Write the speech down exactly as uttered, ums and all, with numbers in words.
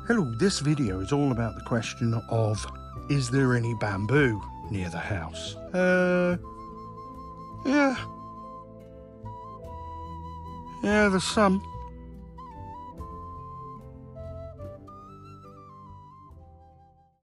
Hello, this video is all about the question of, is there any bamboo near the house? Uh, yeah. Yeah, there's some.